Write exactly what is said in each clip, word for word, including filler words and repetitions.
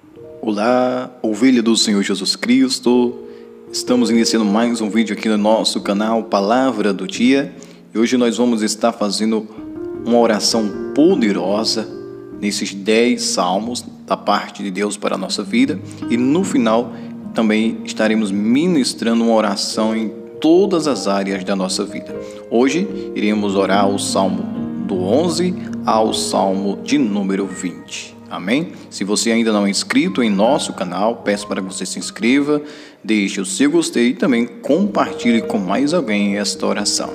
Olá, ovelha do Senhor Jesus Cristo. Estamos iniciando mais um vídeo aqui no nosso canal Palavra do Dia. E hoje nós vamos estar fazendo uma oração poderosa nesses dez salmos da parte de Deus para a nossa vida. E no final também estaremos ministrando uma oração em todas as áreas da nossa vida. Hoje iremos orar o Salmo do onze ao Salmo de número vinte. Amém? Se você ainda não é inscrito em nosso canal, peço para que você se inscreva, deixe o seu gostei e também compartilhe com mais alguém esta oração.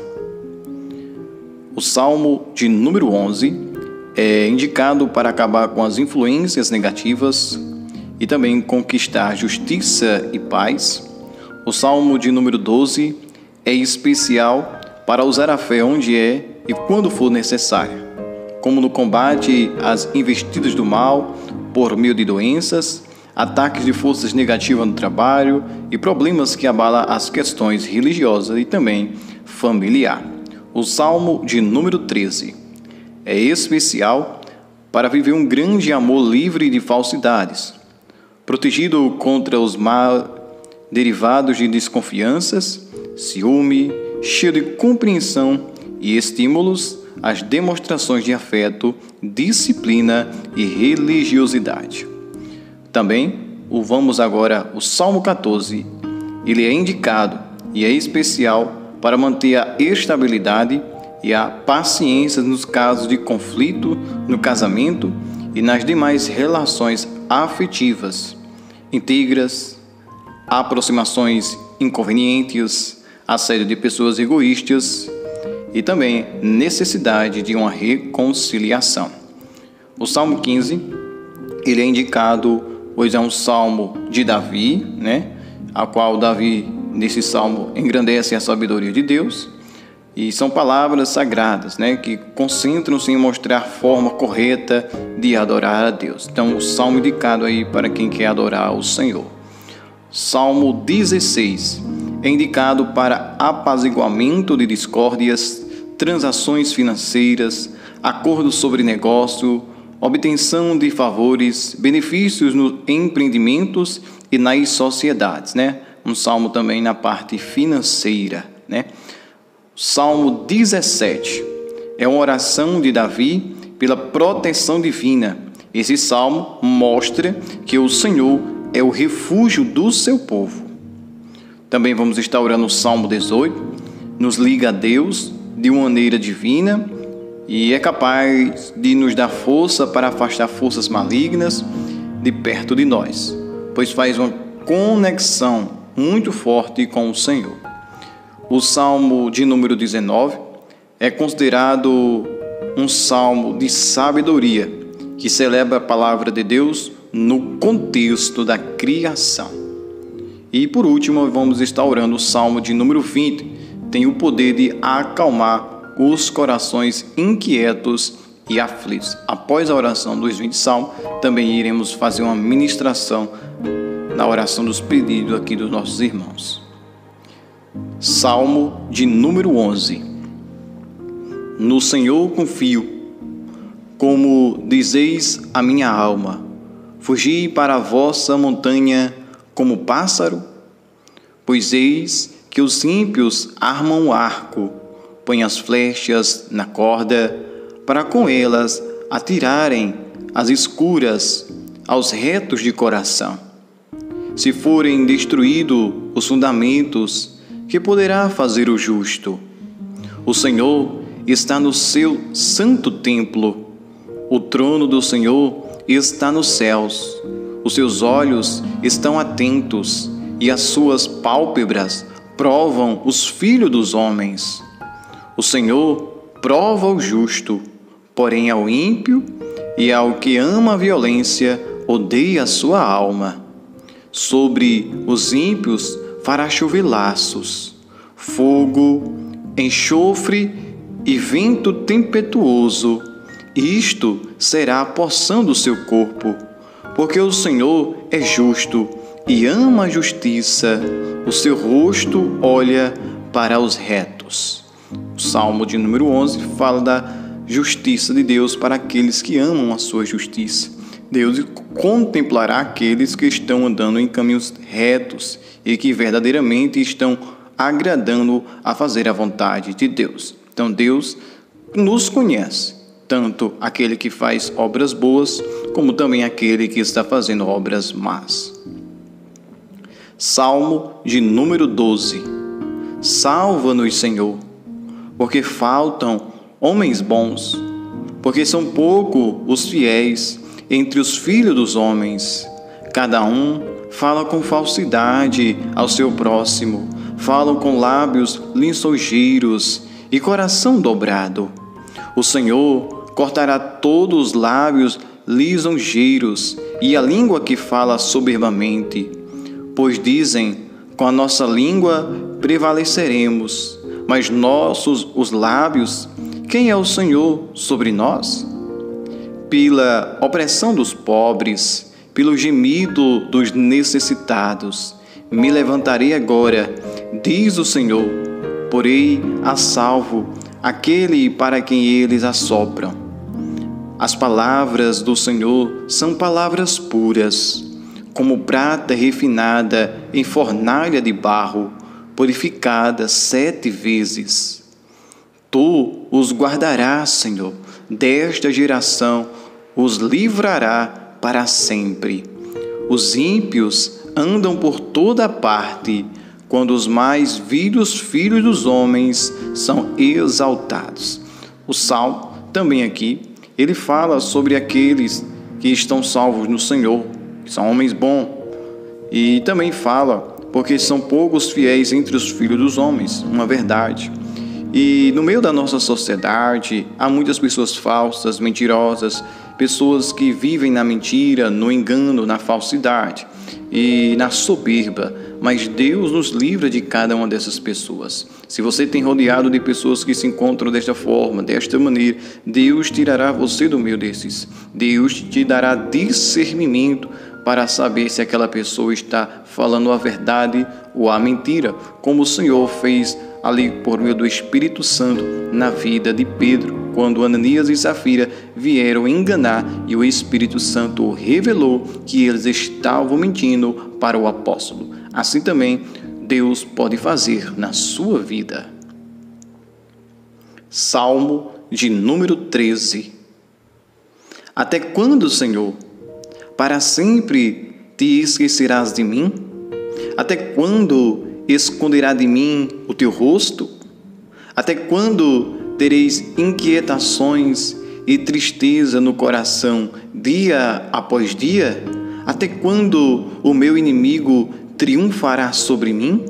O Salmo de número onze é indicado para acabar com as influências negativas e também conquistar justiça e paz. O Salmo de número doze é especial para usar a fé onde é e quando for necessário, como no combate às investidas do mal por meio de doenças, ataques de forças negativas no trabalho e problemas que abalam as questões religiosas e também familiar. O Salmo de número treze é especial para viver um grande amor livre de falsidades, protegido contra os mal derivados de desconfianças, ciúme, cheio de compreensão e estímulos às demonstrações de afeto, disciplina e religiosidade. Também o vamos agora o Salmo quatorze. Ele é indicado e é especial para manter a estabilidade e a paciência nos casos de conflito no casamento e nas demais relações afetivas, íntegras, aproximações inconvenientes, assédio de pessoas egoístas e também necessidade de uma reconciliação. O Salmo quinze, ele é indicado, pois é um salmo de Davi, né? A qual Davi, nesse salmo, engrandece a sabedoria de Deus. E são palavras sagradas, né? Que concentram-se em mostrar a forma correta de adorar a Deus. Então, o salmo indicado aí para quem quer adorar o Senhor. Salmo dezesseis. É indicado para apaziguamento de discórdias, transações financeiras, acordos sobre negócio, obtenção de favores, benefícios nos empreendimentos e nas sociedades, né? Um salmo também na parte financeira, né? Salmo dezessete é uma oração de Davi pela proteção divina. Esse salmo mostra que o Senhor é o refúgio do seu povo. Também vamos estar orando o Salmo dezoito, nos liga a Deus de uma maneira divina e é capaz de nos dar força para afastar forças malignas de perto de nós, pois faz uma conexão muito forte com o Senhor. O Salmo de número dezenove é considerado um salmo de sabedoria, que celebra a palavra de Deus no contexto da criação. E por último, vamos estar orando o Salmo de número vinte. Tem o poder de acalmar os corações inquietos e aflitos. Após a oração dos vinte salmos, também iremos fazer uma ministração na oração dos pedidos aqui dos nossos irmãos. Salmo de número onze. No Senhor confio, como dizeis a minha alma. Fugi para a vossa montanha como pássaro, pois eis que os ímpios armam o arco, põem as flechas na corda, para com elas atirarem as escuras aos retos de coração. Se forem destruídos os fundamentos, que poderá fazer o justo? O Senhor está no seu santo templo, o trono do Senhor está nos céus. Os seus olhos estão atentos e as suas pálpebras provam os filhos dos homens. O Senhor prova o justo, porém ao ímpio e ao que ama a violência odeia a sua alma. Sobre os ímpios fará chover laços, fogo, enxofre e vento tempestuoso. Isto será a porção do seu corpo. Porque o Senhor é justo e ama a justiça, o seu rosto olha para os retos. O Salmo de número onze fala da justiça de Deus para aqueles que amam a sua justiça. Deus contemplará aqueles que estão andando em caminhos retos e que verdadeiramente estão agradando a fazer a vontade de Deus. Então Deus nos conhece, tanto aquele que faz obras boas, como também aquele que está fazendo obras más. Salmo de número doze. Salva-nos, Senhor, porque faltam homens bons, porque são poucos os fiéis entre os filhos dos homens. Cada um fala com falsidade ao seu próximo, falam com lábios lisonjeiros e coração dobrado. O Senhor cortará todos os lábios lisonjeiros e a língua que fala soberbamente. Pois dizem, com a nossa língua prevaleceremos, mas nossos os lábios, quem é o Senhor sobre nós? Pela opressão dos pobres, pelo gemido dos necessitados, me levantarei agora, diz o Senhor, porei a salvo aquele para quem eles assopram. As palavras do Senhor são palavras puras, como prata refinada em fornalha de barro, purificada sete vezes. Tu os guardarás, Senhor, desta geração, os livrará para sempre. Os ímpios andam por toda parte, quando os mais vidos filhos dos homens são exaltados. O Salmo, também aqui, ele fala sobre aqueles que estão salvos no Senhor, que são homens bons. E também fala, porque são poucos fiéis entre os filhos dos homens, uma verdade. E no meio da nossa sociedade, há muitas pessoas falsas, mentirosas, pessoas que vivem na mentira, no engano, na falsidade e na soberba. Mas Deus nos livra de cada uma dessas pessoas. Se você tem rodeado de pessoas que se encontram desta forma, desta maneira, Deus tirará você do meio desses. Deus te dará discernimento para saber se aquela pessoa está falando a verdade ou a mentira, como o Senhor fez ali por meio do Espírito Santo na vida de Pedro, quando Ananias e Safira vieram enganar e o Espírito Santo revelou que eles estavam mentindo para o apóstolo. Assim também Deus pode fazer na sua vida. Salmo de número treze. Até quando, Senhor, para sempre te esquecerás de mim? Até quando esconderá de mim o teu rosto? Até quando tereis inquietações e tristeza no coração, dia após dia? Até quando o meu inimigo triunfará sobre mim?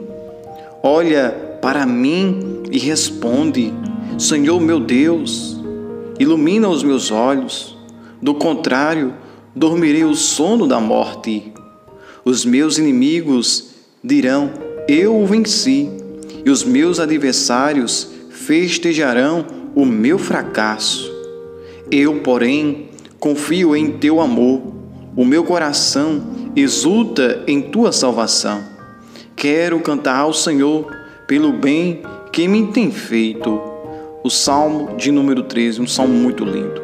Olha para mim e responde, Senhor meu Deus, ilumina os meus olhos, do contrário, dormirei o sono da morte. Os meus inimigos dirão, eu o venci, e os meus adversários festejarão o meu fracasso. Eu, porém, confio em teu amor, o meu coração exulta em tua salvação. Quero cantar ao Senhor pelo bem que me tem feito. O Salmo de número treze, um salmo muito lindo.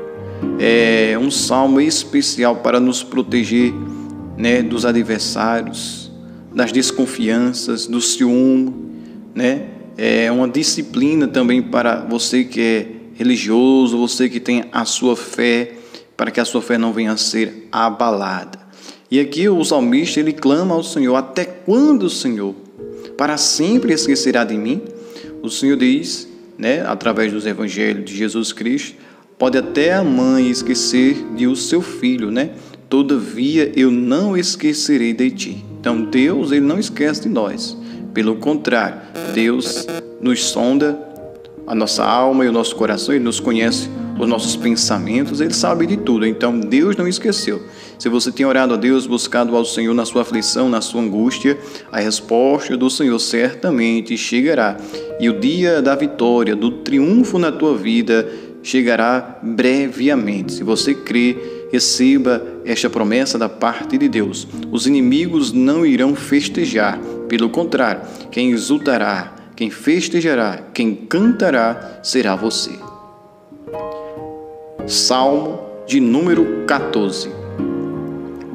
É um salmo especial para nos proteger, né, dos adversários, das desconfianças, do ciúme, né? É uma disciplina também para você que é religioso, você que tem a sua fé, para que a sua fé não venha a ser abalada. E aqui o salmista, ele clama ao Senhor, até quando, Senhor? Para sempre esquecerá de mim? O Senhor diz, né, através dos evangelhos de Jesus Cristo, pode até a mãe esquecer de o seu filho, né? Todavia eu não esquecerei de ti. Então Deus, ele não esquece de nós. Pelo contrário, Deus nos sonda a nossa alma e o nosso coração, ele nos conhece os nossos pensamentos, ele sabe de tudo. Então Deus não esqueceu. Se você tem orado a Deus, buscado ao Senhor na sua aflição, na sua angústia, a resposta do Senhor certamente chegará. E o dia da vitória, do triunfo na tua vida, chegará brevemente. Se você crê, receba esta promessa da parte de Deus. Os inimigos não irão festejar. Pelo contrário, quem exultará, quem festejará, quem cantará, será você. Salmo de número quatorze.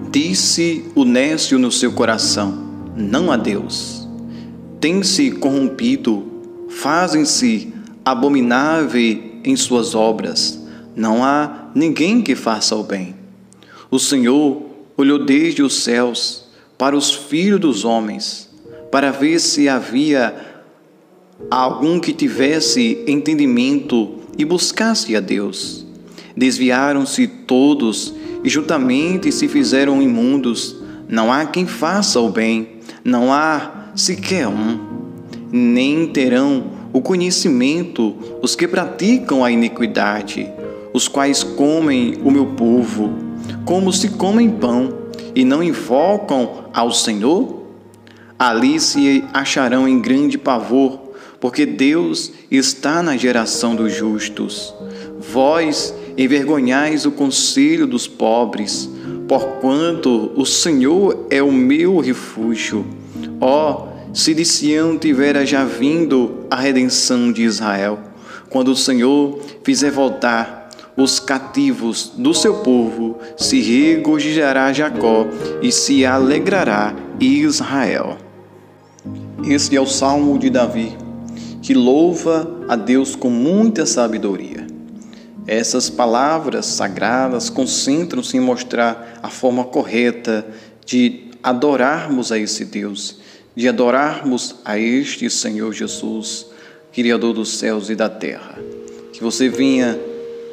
Disse o nécio no seu coração: não há Deus. Tem-se corrompido, fazem-se abomináveis em suas obras. Não há ninguém que faça o bem. O Senhor olhou desde os céus para os filhos dos homens, para ver se havia algum que tivesse entendimento e buscasse a Deus. Desviaram-se todos e juntamente se fizeram imundos. Não há quem faça o bem, não há sequer um. Nem terão o conhecimento os que praticam a iniquidade, os quais comem o meu povo, como se comem pão, e não invocam ao Senhor. Ali se acharão em grande pavor, porque Deus está na geração dos justos. Vós envergonhais o conselho dos pobres, porquanto o Senhor é o meu refúgio. Ó, se de Sião tivera já vindo a redenção de Israel, quando o Senhor fizer voltar os cativos do seu povo, se regozijará Jacó e se alegrará Israel. Esse é o Salmo de Davi, que louva a Deus com muita sabedoria. Essas palavras sagradas concentram-se em mostrar a forma correta de adorarmos a esse Deus, de adorarmos a este Senhor Jesus, Criador dos céus e da terra. Que você venha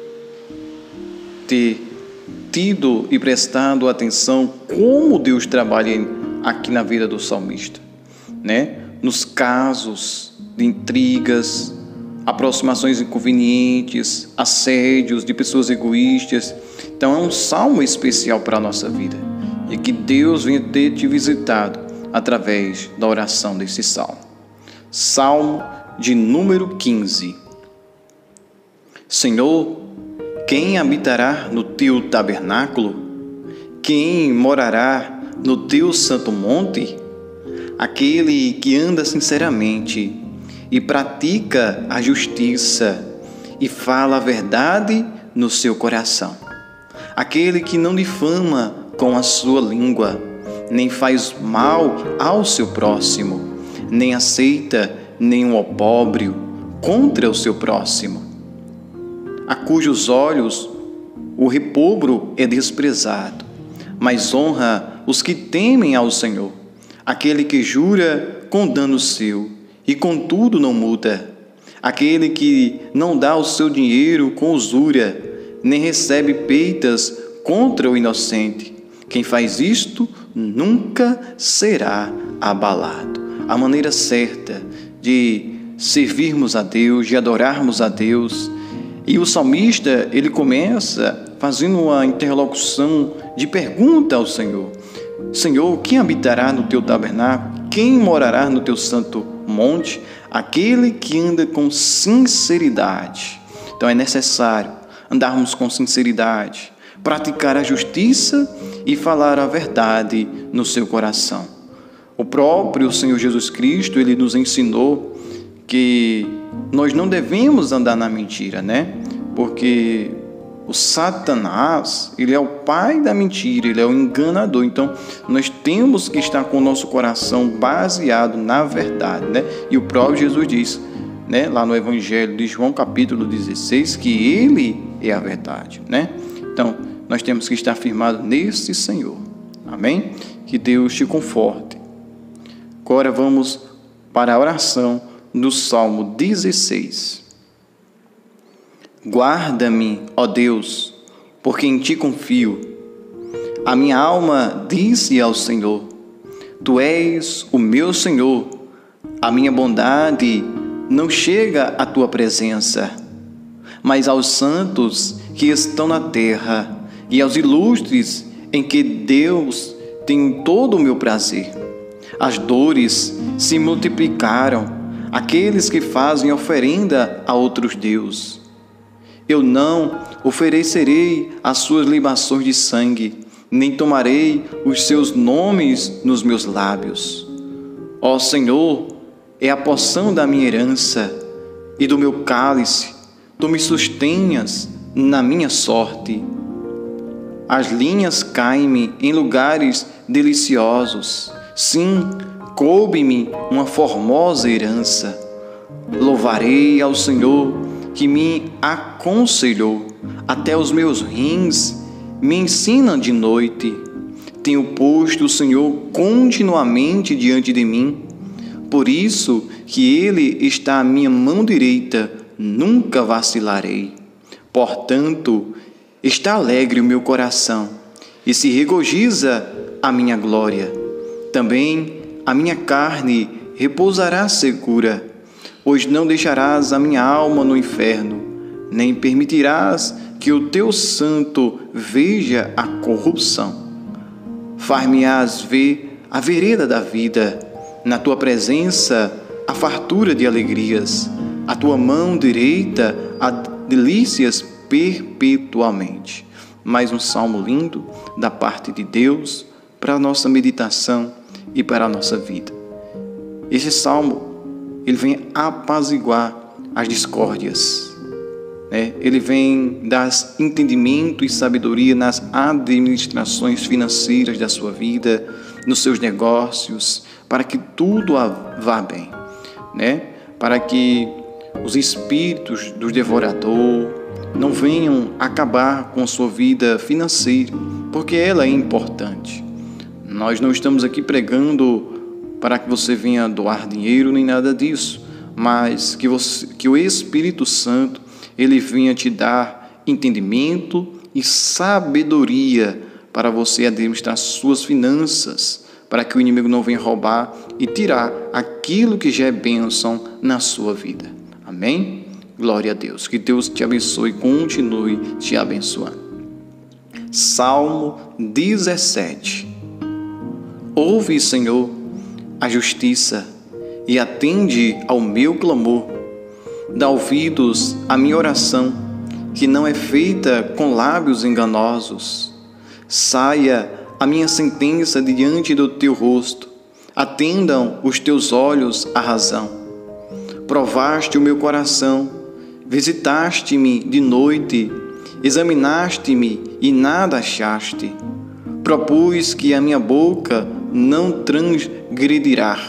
ter tido e prestado atenção como Deus trabalha aqui na vida do salmista, né? Nos casos de intrigas, aproximações inconvenientes, assédios de pessoas egoístas. Então é um salmo especial para a nossa vida, e que Deus venha ter te visitado através da oração desse salmo. Salmo de número quinze. Senhor, quem habitará no teu tabernáculo? Quem morará no teu santo monte? Aquele que anda sinceramente e pratica a justiça e fala a verdade no seu coração. Aquele que não difama com a sua língua, nem faz mal ao seu próximo, nem aceita nenhum opróbrio contra o seu próximo, a cujos olhos o repobro é desprezado, mas honra os que temem ao Senhor. Aquele que jura com dano seu e contudo não muda, aquele que não dá o seu dinheiro com usura, nem recebe peitas contra o inocente. Quem faz isto nunca será abalado. A maneira certa de servirmos a Deus, de adorarmos a Deus. E o salmista, ele começa fazendo uma interlocução de pergunta ao Senhor. Senhor, quem habitará no teu tabernáculo? Quem morará no teu santo monte? Aquele que anda com sinceridade. Então é necessário andarmos com sinceridade, praticar a justiça e falar a verdade no seu coração. O próprio Senhor Jesus Cristo, ele nos ensinou que nós não devemos andar na mentira, né? Porque o Satanás, ele é o pai da mentira, ele é o enganador. Então, nós temos que estar com o nosso coração baseado na verdade, né? E o próprio Jesus diz, né, lá no Evangelho de João, capítulo dezesseis, que ele é a verdade, né? Então, nós temos que estar firmados nesse Senhor. Amém? Que Deus te conforte. Agora vamos para a oração do Salmo dezesseis. Guarda-me, ó Deus, porque em ti confio. A minha alma disse ao Senhor: Tu és o meu Senhor. A minha bondade não chega à tua presença, mas aos santos que estão na terra e aos ilustres em que Deus tem todo o meu prazer. As dores se multiplicaram, aqueles que fazem oferenda a outros deuses. Eu não oferecerei as suas libações de sangue, nem tomarei os seus nomes nos meus lábios. Ó Senhor, é a porção da minha herança e do meu cálice, tu me sustenhas na minha sorte. As linhas Colocaste-me em lugares deliciosos. Sim, coube-me uma formosa herança. Louvarei ao Senhor que me aconselhou. Até os meus rins me ensinam de noite. Tenho posto o Senhor continuamente diante de mim. Por isso que Ele está à minha mão direita, nunca vacilarei. Portanto, está alegre o meu coração e se regozija a minha glória. Também a minha carne repousará segura, pois não deixarás a minha alma no inferno, nem permitirás que o teu santo veja a corrupção. Far-me-ás ver a vereda da vida, na tua presença a fartura de alegrias, a tua mão direita a delícias perpetuamente. Mais um salmo lindo da parte de Deus para a nossa meditação e para a nossa vida. Esse salmo, ele vem apaziguar as discórdias, né? Ele vem dar entendimento e sabedoria nas administrações financeiras da sua vida, nos seus negócios, para que tudo vá bem, né? Para que os espíritos do devorador não venham acabar com sua vida financeira, porque ela é importante. Nós não estamos aqui pregando para que você venha doar dinheiro nem nada disso, mas que, você, que o Espírito Santo ele venha te dar entendimento e sabedoria para você administrar suas finanças, para que o inimigo não venha roubar e tirar aquilo que já é bênção na sua vida. Amém? Glória a Deus. Que Deus te abençoe e continue te abençoando. Salmo dezessete. Ouve, Senhor, a justiça e atende ao meu clamor. Dá ouvidos à minha oração, que não é feita com lábios enganosos. Saia a minha sentença diante do teu rosto. Atendam os teus olhos à razão. Provaste o meu coração, visitaste-me de noite, examinaste-me e nada achaste. Propus que a minha boca não transgredirá.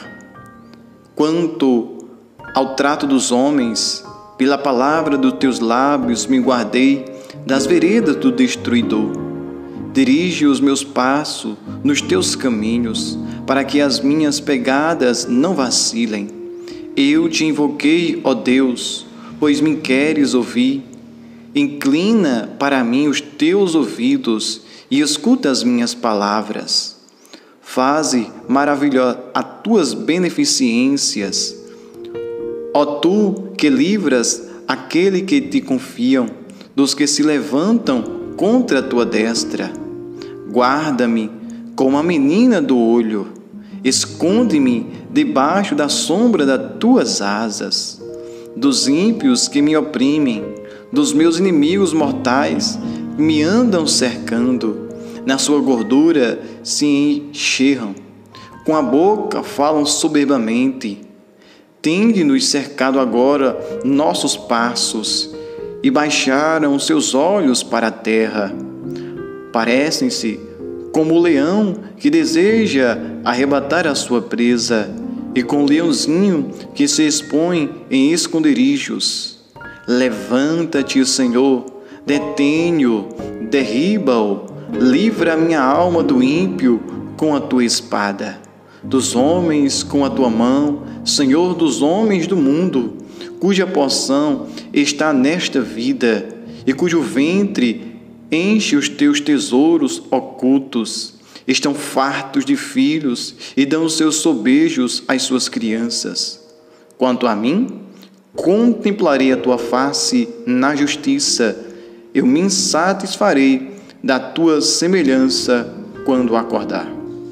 Quanto ao trato dos homens, pela palavra dos teus lábios me guardei das veredas do destruidor. Dirige os meus passos nos teus caminhos, para que as minhas pegadas não vacilem. Eu te invoquei, ó Deus, pois me queres ouvir. Inclina para mim os teus ouvidos e escuta as minhas palavras. Faze maravilhosas as tuas beneficências, ó tu que livras aquele que te confiam, dos que se levantam contra a tua destra. Guarda-me como a menina do olho, esconde-me debaixo da sombra das tuas asas. Dos ímpios que me oprimem, dos meus inimigos mortais, me andam cercando, na sua gordura se encherram, com a boca falam soberbamente. Tende-nos cercado agora nossos passos, e baixaram seus olhos para a terra. Parecem-se como o leão que deseja arrebatar a sua presa, e com o leãozinho que se expõe em esconderijos. Levanta-te, Senhor, detém-o, derriba-o, livra a minha alma do ímpio com a tua espada, dos homens com a tua mão, Senhor dos homens do mundo, cuja porção está nesta vida e cujo ventre enche os teus tesouros ocultos. Estão fartos de filhos e dão os seus sobejos às suas crianças. Quanto a mim, contemplarei a tua face na justiça. Eu me satisfarei da tua semelhança quando acordar.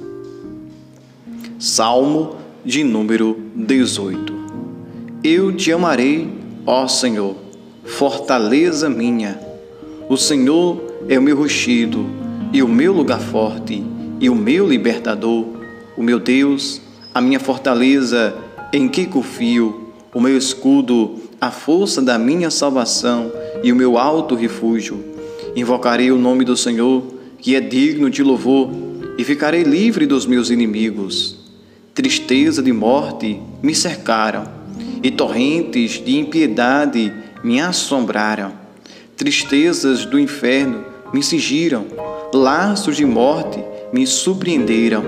Salmo de número dezoito. Eu te amarei, ó Senhor, fortaleza minha. O Senhor é o meu rochedo e o meu lugar forte e o meu libertador, o meu Deus, a minha fortaleza em que confio, o meu escudo, a força da minha salvação e o meu alto refúgio. Invocarei o nome do Senhor, que é digno de louvor, e ficarei livre dos meus inimigos. Tristeza de morte me cercaram, e torrentes de impiedade me assombraram. Tristezas do inferno me cingiram, laços de morte me surpreenderam.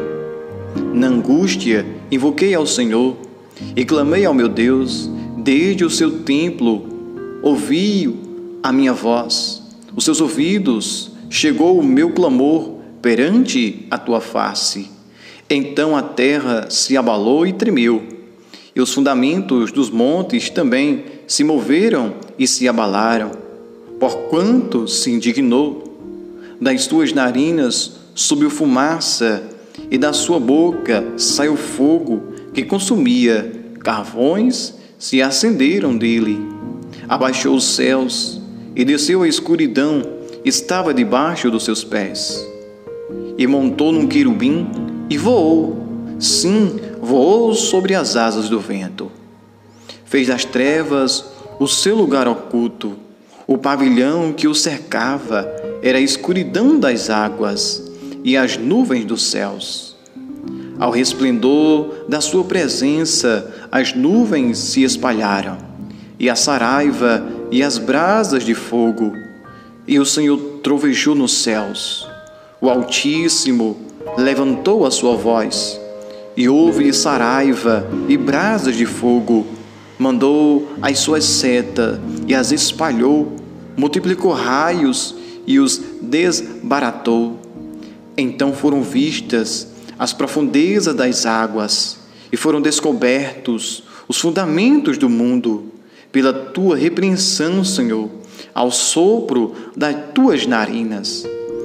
Na angústia invoquei ao Senhor e clamei ao meu Deus. Desde o seu templo ouvi a minha voz. Os seus ouvidos chegou o meu clamor perante a tua face. Então a terra se abalou e tremeu, e os fundamentos dos montes também se moveram e se abalaram, porquanto se indignou. Das tuas narinas subiu fumaça, e da sua boca saiu fogo que consumia. Carvões se acenderam dele. Abaixou os céus e desceu a escuridão, estava debaixo dos seus pés. E montou num querubim e voou, sim, voou sobre as asas do vento. Fez das trevas o seu lugar oculto. O pavilhão que o cercava era a escuridão das águas e as nuvens dos céus. Ao resplendor da sua presença, as nuvens se espalharam, e a saraiva e as brasas de fogo. E o Senhor trovejou nos céus. O Altíssimo levantou a sua voz, e houve saraiva e brasas de fogo. Mandou as suas setas e as espalhou, multiplicou raios e os desbaratou. Então foram vistas as profundezas das águas, e foram descobertos os fundamentos do mundo. Pela tua repreensão, Senhor, ao sopro das tuas narinas,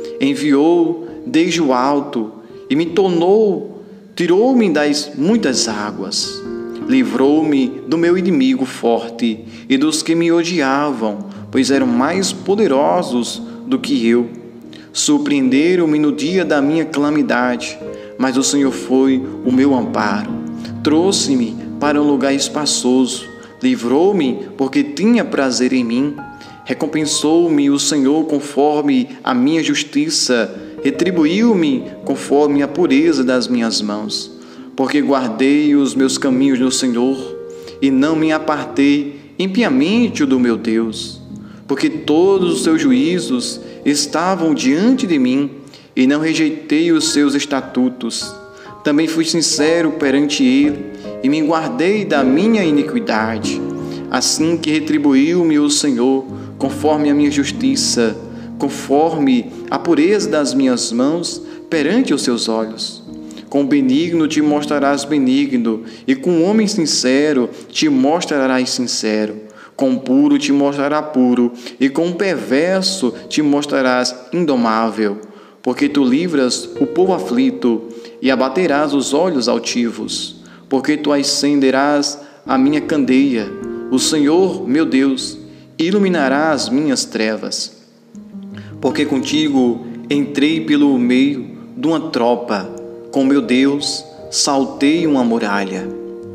enviou desde o alto e me tornou, tirou-me das muitas águas. Livrou-me do meu inimigo forte e dos que me odiavam, pois eram mais poderosos do que eu. Surpreenderam-me no dia da minha calamidade, mas o Senhor foi o meu amparo. Trouxe-me para um lugar espaçoso, livrou-me porque tinha prazer em mim. Recompensou-me o Senhor conforme a minha justiça, retribuiu-me conforme a pureza das minhas mãos. Porque guardei os meus caminhos no Senhor e não me apartei impiamente do meu Deus. Porque todos os seus juízos estavam diante de mim e não rejeitei os seus estatutos. Também fui sincero perante ele e me guardei da minha iniquidade. Assim que retribuiu-me o Senhor conforme a minha justiça, conforme a pureza das minhas mãos perante os seus olhos. Com benigno te mostrarás benigno, e com homem sincero te mostrarás sincero. Com puro te mostrarás puro, e com perverso te mostrarás indomável. Porque tu livras o povo aflito, e abaterás os olhos altivos. Porque tu acenderás a minha candeia, o Senhor, meu Deus, iluminará as minhas trevas. Porque contigo entrei pelo meio de uma tropa, com meu Deus saltei uma muralha.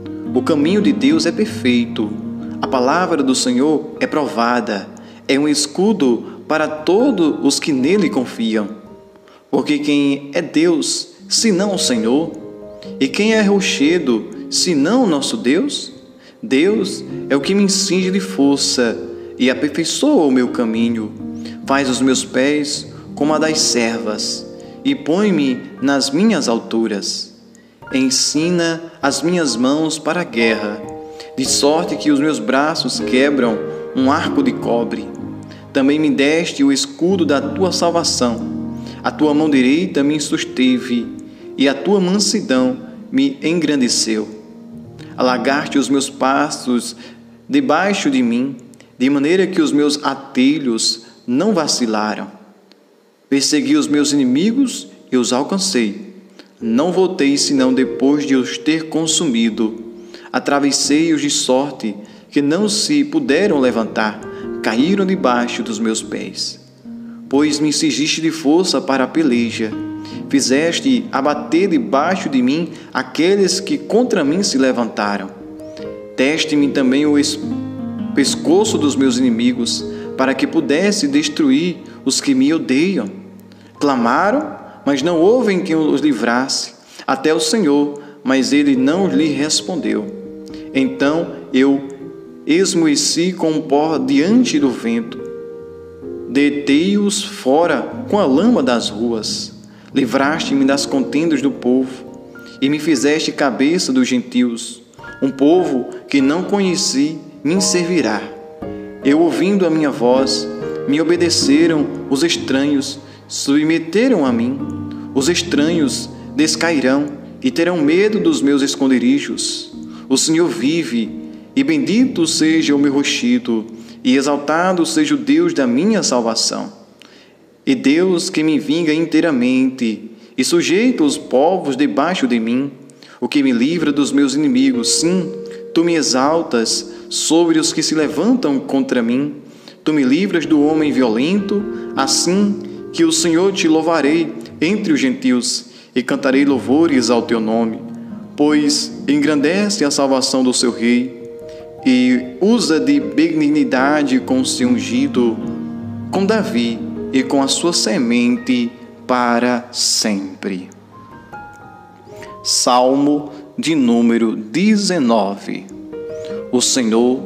O caminho de Deus é perfeito, a palavra do Senhor é provada, é um escudo para todos os que nele confiam. Porque quem é Deus, senão o Senhor? E quem é rochedo, senão o nosso Deus? Deus é o que me cinge de força e aperfeiçoa o meu caminho. Faz os meus pés como a das servas e põe-me nas minhas alturas. Ensina as minhas mãos para a guerra, de sorte que os meus braços quebram um arco de cobre. Também me deste o escudo da tua salvação. A tua mão direita me susteve, e a tua mansidão me engrandeceu. Alagaste os meus passos debaixo de mim, de maneira que os meus atalhos não vacilaram. Persegui os meus inimigos e os alcancei. Não voltei senão depois de os ter consumido. Atravessei-os de sorte que não se puderam levantar, caíram debaixo dos meus pés. Pois me cingiste de força para a peleja, fizeste abater debaixo de mim aqueles que contra mim se levantaram. Deste-me também o pescoço dos meus inimigos, para que pudesse destruir os que me odeiam. Clamaram, mas não houve quem os livrasse, até o Senhor, mas ele não lhe respondeu. Então eu esmoeci com pó diante do vento, detei-os fora com a lama das ruas. Livraste-me das contendas do povo, e me fizeste cabeça dos gentios. Um povo que não conheci me servirá. Eu, ouvindo a minha voz, me obedeceram os estranhos, submeteram a mim. Os estranhos descairão e terão medo dos meus esconderijos. O Senhor vive, e bendito seja o meu rochedo, e exaltado seja o Deus da minha salvação. E Deus que me vinga inteiramente, e sujeita os povos debaixo de mim, o que me livra dos meus inimigos. Sim, tu me exaltas sobre os que se levantam contra mim. Tu me livras do homem violento, assim que o Senhor te louvarei entre os gentios, e cantarei louvores ao teu nome, pois engrandece a salvação do seu rei, e usa de benignidade com o seu ungido, com Davi e com a sua semente para sempre. Salmo de número dezenove. O Senhor,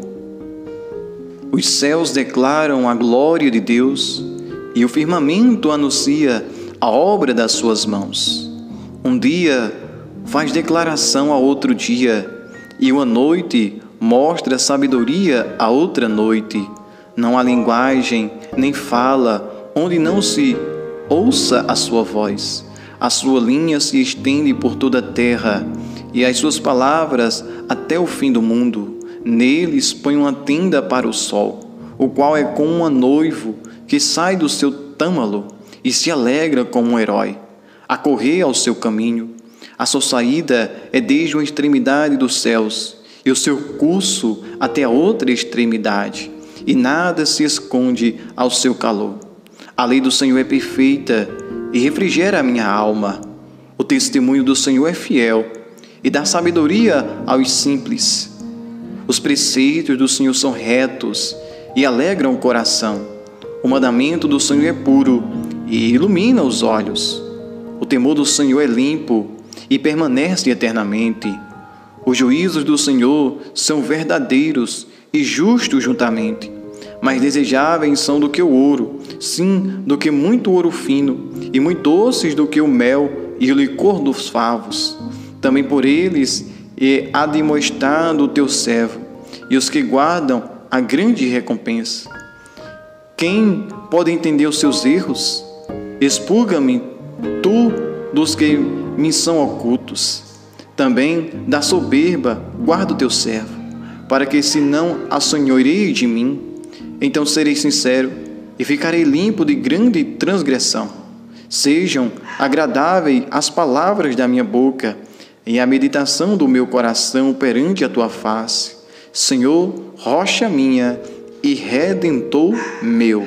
os céus declaram a glória de Deus, e o firmamento anuncia a obra das suas mãos. Um dia faz declaração a outro dia, e uma noite mostra sabedoria a outra noite. Não há linguagem nem fala onde não se ouça a sua voz. A sua linha se estende por toda a terra, e as suas palavras até o fim do mundo. Neles põe uma tenda para o sol, o qual é como um noivo que sai do seu tâmalo e se alegra como um herói a correr ao seu caminho. A sua saída é desde uma extremidade dos céus, e o seu curso até a outra extremidade, e nada se esconde ao seu calor. A lei do Senhor é perfeita e refrigera a minha alma. O testemunho do Senhor é fiel e dá sabedoria aos simples. Os preceitos do Senhor são retos e alegram o coração. O mandamento do Senhor é puro e ilumina os olhos. O temor do Senhor é limpo e permanece eternamente. Os juízos do Senhor são verdadeiros e justos juntamente. Mais desejáveis são do que o ouro, sim, do que muito ouro fino, e muito doces do que o mel e o licor dos favos. Também por eles é admoestado o teu servo, e os que guardam a grande recompensa. Quem pode entender os seus erros? Expurga-me, tu, dos que me são ocultos. Também da soberba guarda o teu servo, para que se não assanhoreie de mim. Então serei sincero e ficarei limpo de grande transgressão. Sejam agradáveis as palavras da minha boca e a meditação do meu coração perante a tua face, Senhor, rocha minha e redentor meu.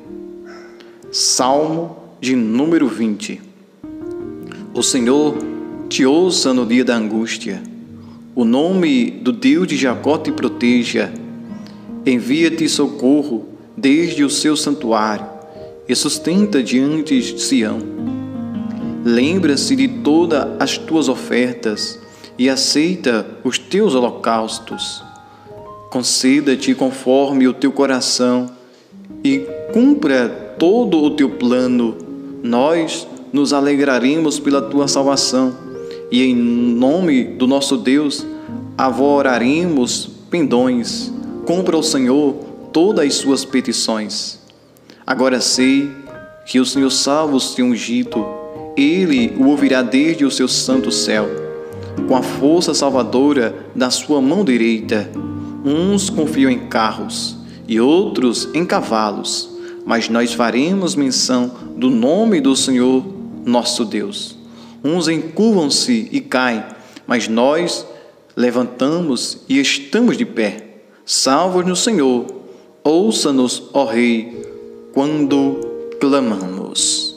Salmo de número vinte. O Senhor te ouça no dia da angústia. O nome do Deus de Jacó te proteja. Envia-te socorro desde o seu santuário e sustenta diante de Sião. Lembra-se de todas as tuas ofertas e aceita os teus holocaustos. Conceda-te conforme o teu coração e cumpra todo o teu plano. Nós nos alegraremos pela tua salvação e em nome do nosso Deus avoraremos pendões. Cumpra ao Senhor todas as suas petições. Agora sei que o Senhor salva o seu ungido. Ele o ouvirá desde o seu santo céu, com a força salvadora da sua mão direita. Uns confiam em carros e outros em cavalos, mas nós faremos menção do nome do Senhor nosso Deus. Uns encurvam-se e caem, mas nós levantamos e estamos de pé. Salva-nos, Senhor, ouça-nos, ó Rei, quando clamamos.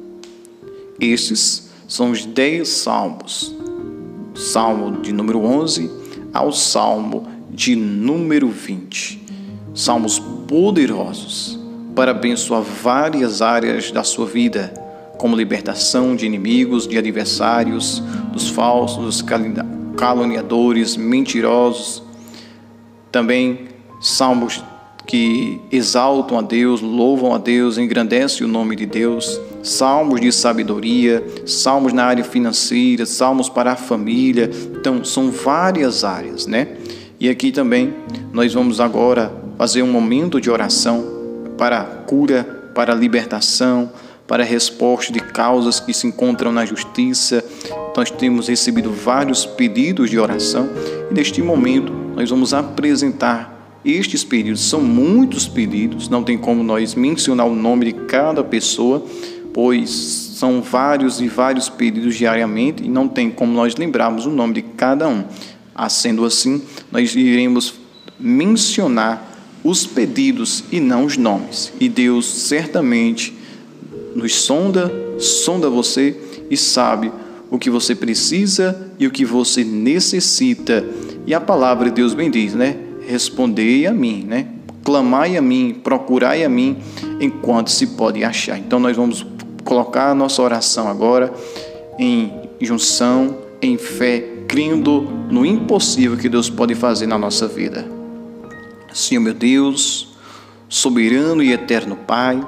Esses são os dez salmos, Salmo de número onze ao Salmo de número vinte. Salmos poderosos para abençoar várias áreas da sua vida, como libertação de inimigos, de adversários, dos falsos, dos caluniadores, mentirosos. Também salmos que exaltam a Deus, louvam a Deus, engrandecem o nome de Deus, salmos de sabedoria, salmos na área financeira, salmos para a família. Então, são várias áreas, né? E aqui também nós vamos agora fazer um momento de oração para a cura, para a libertação, para a resposta de causas que se encontram na justiça. Nós temos recebido vários pedidos de oração e neste momento nós vamos apresentar estes pedidos. São muitos pedidos, não tem como nós mencionar o nome de cada pessoa, pois são vários e vários pedidos diariamente e não tem como nós lembrarmos o nome de cada um. Ah, sendo assim, nós iremos mencionar os pedidos e não os nomes. E Deus certamente nos sonda, sonda você e sabe o que você precisa e o que você necessita. E a palavra de Deus bem diz, né? Respondei a mim, né? Clamai a mim, procurai a mim, enquanto se pode achar. Então nós vamos colocar a nossa oração agora em junção, em fé, crendo no impossível que Deus pode fazer na nossa vida. Senhor meu Deus, soberano e eterno Pai,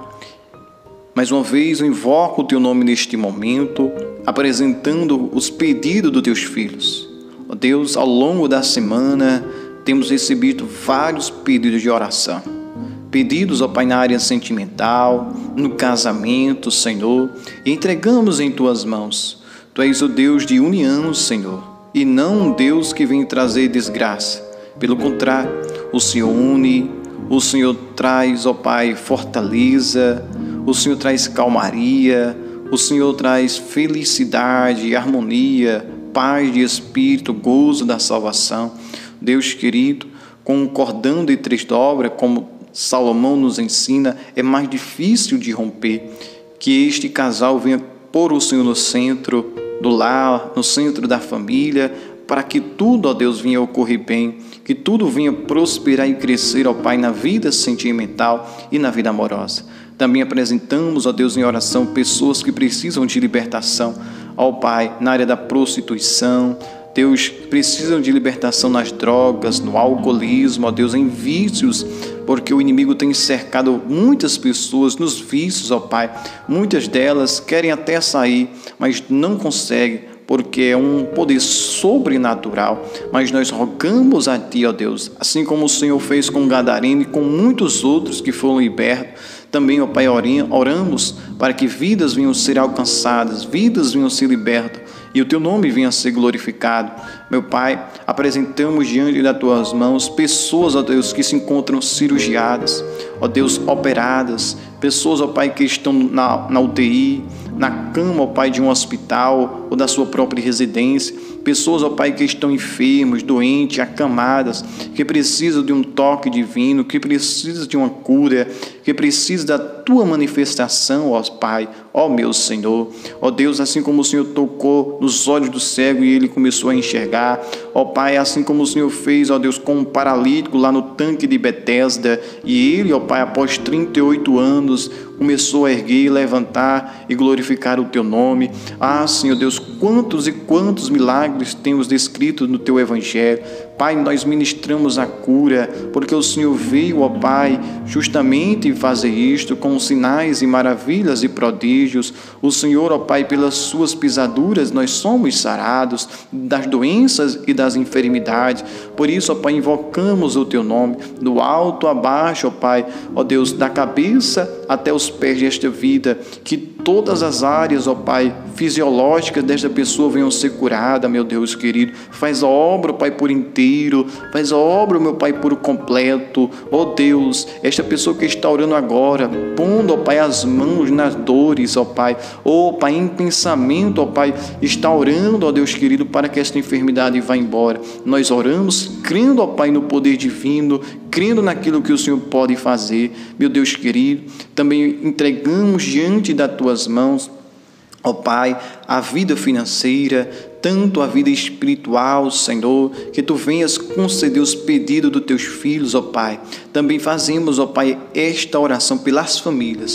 mais uma vez eu invoco o Teu nome neste momento, apresentando os pedidos dos Teus filhos. Ó Deus, ao longo da semana temos recebido vários pedidos de oração. Pedidos, ó Pai, na área sentimental, no casamento, Senhor, e entregamos em Tuas mãos. Tu és o Deus de união, Senhor, e não um Deus que vem trazer desgraça. Pelo contrário, o Senhor une, o Senhor traz, ó Pai, fortaleza, o Senhor traz calmaria, o Senhor traz felicidade, harmonia, paz de espírito, gozo da salvação. Deus querido, com um cordão de três dobras, como Salomão nos ensina, é mais difícil de romper. Que este casal venha pôr o Senhor no centro do lar, no centro da família, para que tudo, ó Deus, venha ocorrer bem, que tudo venha prosperar e crescer, ó Pai, na vida sentimental e na vida amorosa. Também apresentamos, ó Deus, em oração, pessoas que precisam de libertação, ó Pai, na área da prostituição, Deus, precisam de libertação nas drogas, no alcoolismo, ó Deus, em vícios, porque o inimigo tem cercado muitas pessoas nos vícios, ó Pai. Muitas delas querem até sair, mas não conseguem, porque é um poder sobrenatural. Mas nós rogamos a Ti, ó Deus, assim como o Senhor fez com Gadareno e com muitos outros que foram libertos. Também, ó Pai, oramos para que vidas venham ser alcançadas, vidas venham ser libertas e o Teu nome venha a ser glorificado. Meu Pai, apresentamos diante das Tuas mãos pessoas, ó Deus, que se encontram cirurgiadas, ó Deus, operadas, pessoas, ó Pai, que estão na, na U T I, na cama, ó Pai, de um hospital ou da sua própria residência, pessoas, ó Pai, que estão enfermos, doentes, acamadas, que precisam de um toque divino, que precisam de uma cura, que precisam da Tua manifestação, ó Pai, ó meu Senhor. Ó Deus, assim como o Senhor tocou nos olhos do cego e ele começou a enxergar, ó Pai, assim como o Senhor fez, ó Deus, com um paralítico lá no tanque de Betesda, e ele, ó Pai, após trinta e oito anos, começou a erguer, levantar e glorificar o Teu nome. Ah, Senhor Deus, quantos e quantos milagres temos descrito no Teu Evangelho. Pai, nós ministramos a cura, porque o Senhor veio, ó Pai, justamente fazer isto com sinais e maravilhas e prodígios. O Senhor, ó Pai, pelas Suas pisaduras nós somos sarados das doenças e das enfermidades. Por isso, ó Pai, invocamos o Teu nome, do alto a baixo, ó Pai, ó Deus, da cabeça até os pés desta vida, que todas as áreas, ó Pai, fisiológicas desta pessoa venham ser curadas, meu Deus querido. Faz a obra, ó Pai, por inteiro, faz a obra, meu Pai, por completo. Ó Deus, esta pessoa que está orando agora, pondo, ó Pai, as mãos nas dores, ó Pai, ó Pai, em pensamento, ó Pai, está orando, ó Deus querido, para que esta enfermidade vá embora. Nós oramos crendo, ó Pai, no poder divino, crendo naquilo que o Senhor pode fazer, meu Deus querido. Também entregamos diante das Tuas mãos, ó Pai, a vida financeira, tanto a vida espiritual, Senhor, que Tu venhas conceder os pedidos dos Teus filhos, ó Pai. Também fazemos, ó Pai, esta oração pelas famílias.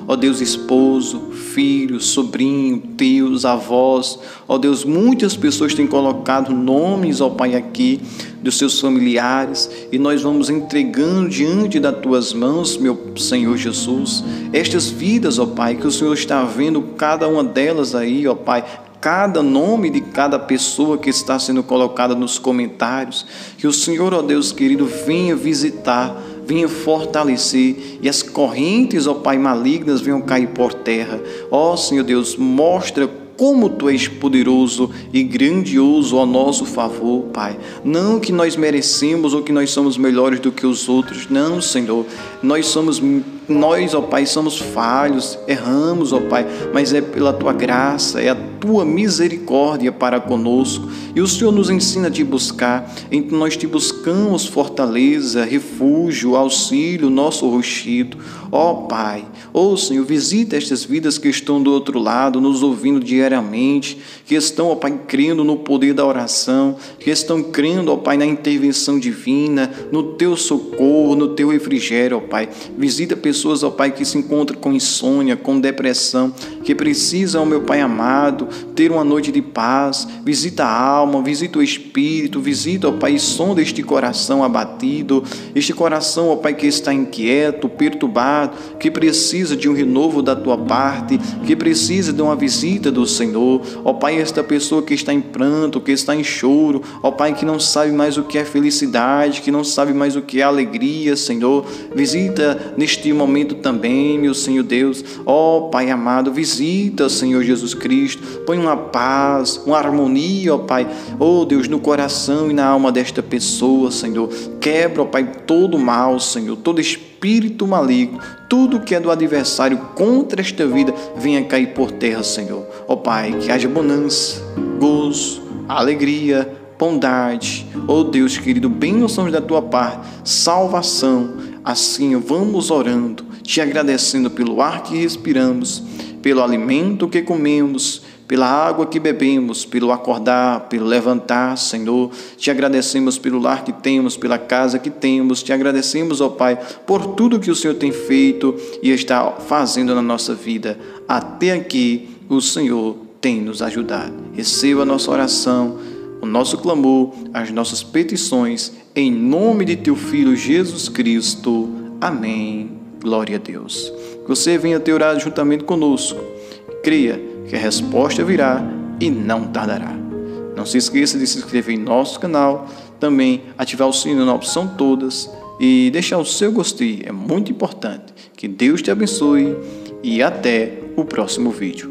ó Deus, esposo, filho, sobrinho, tios, avós, ó Deus, muitas pessoas têm colocado nomes, ó Pai, aqui dos seus familiares, e nós vamos entregando diante das tuas mãos, meu Senhor Jesus, estas vidas, ó Pai, que o Senhor está vendo cada uma delas aí, ó Pai, cada nome de cada pessoa que está sendo colocada nos comentários, que o Senhor, ó Deus querido, venha visitar, venha fortalecer, e as correntes, ó Pai, malignas venham cair por terra. Ó Senhor Deus, mostra como Tu és poderoso e grandioso ao nosso favor, Pai. Não que nós merecemos ou que nós somos melhores do que os outros, não, Senhor. Nós somos, nós, ó Pai, somos falhos, erramos, ó Pai, mas é pela Tua graça, é a Tua misericórdia para conosco. E o Senhor nos ensina a Te buscar, então nós Te buscamos fortaleza, refúgio, auxílio, nosso rochedo. Ó Pai, ó Senhor, visita estas vidas que estão do outro lado, nos ouvindo diariamente, que estão, ó Pai, crendo no poder da oração, que estão crendo, ó Pai, na intervenção divina, no Teu socorro, no Teu refrigério, ó Pai. Visita pessoas, ó Pai, que se encontram com insônia, com depressão, que precisam, meu Pai amado, ter uma noite de paz. Visita a alma, visita o espírito, visita, ó Pai, sonda este coração abatido, este coração, ó Pai, que está inquieto, perturbado, que precisa de um renovo da Tua parte, que precisa de uma visita do Senhor. Ó Pai, esta pessoa que está em pranto, que está em choro, ó Pai, que não sabe mais o que é felicidade, que não sabe mais o que é alegria, Senhor, visita neste momento também, meu Senhor Deus. Ó Pai amado, visita, Senhor Jesus Cristo, põe uma paz, uma harmonia, ó Pai, ó Deus, no coração e na alma desta pessoa, Senhor. Quebra, ó Pai, todo mal, Senhor, todo espírito maligno, tudo que é do adversário contra esta vida, venha cair por terra, Senhor. Ó Pai, que haja bonança, gozo, alegria, bondade, ó Deus querido, bênçãos da Tua parte, salvação. Assim vamos orando, Te agradecendo pelo ar que respiramos, pelo alimento que comemos, pela água que bebemos, pelo acordar, pelo levantar, Senhor. Te agradecemos pelo lar que temos, pela casa que temos. Te agradecemos, ó Pai, por tudo que o Senhor tem feito e está fazendo na nossa vida. Até aqui o Senhor tem nos ajudado. Receba a nossa oração, o nosso clamor, as nossas petições, em nome de Teu Filho Jesus Cristo. Amém. Glória a Deus. Que você venha ter orado juntamente conosco. Creia que a resposta virá e não tardará. Não se esqueça de se inscrever em nosso canal, também ativar o sino na opção todas e deixar o seu gostei, é muito importante. Que Deus te abençoe e até o próximo vídeo.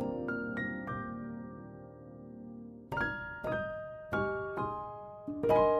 Bye.